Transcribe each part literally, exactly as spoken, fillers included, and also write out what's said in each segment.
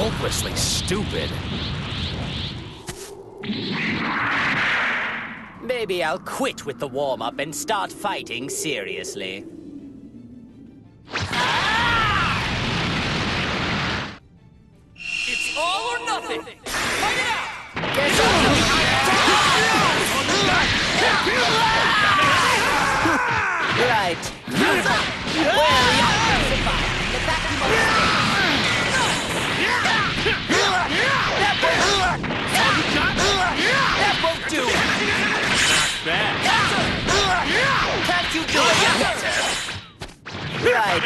hopelessly stupid. Maybe I'll quit with the warm-up and start fighting seriously. It's all or nothing! Fight it out! Guess I'll Right. Well, you'll survive. The vacuum of That won't do it! Bad. Can't you do it better? Right.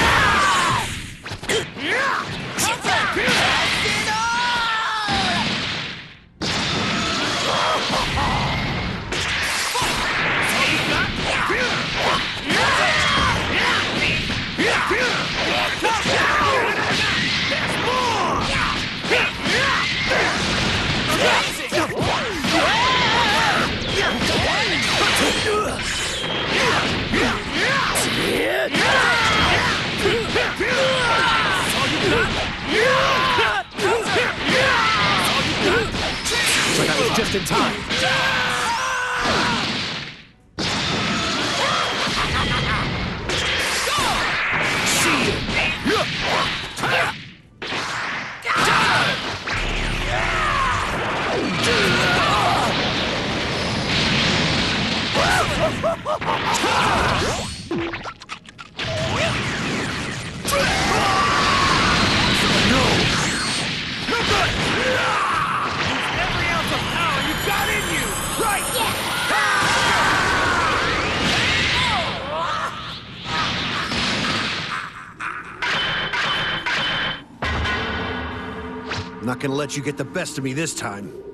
But that was just in time. I'm not gonna let you get the best of me this time.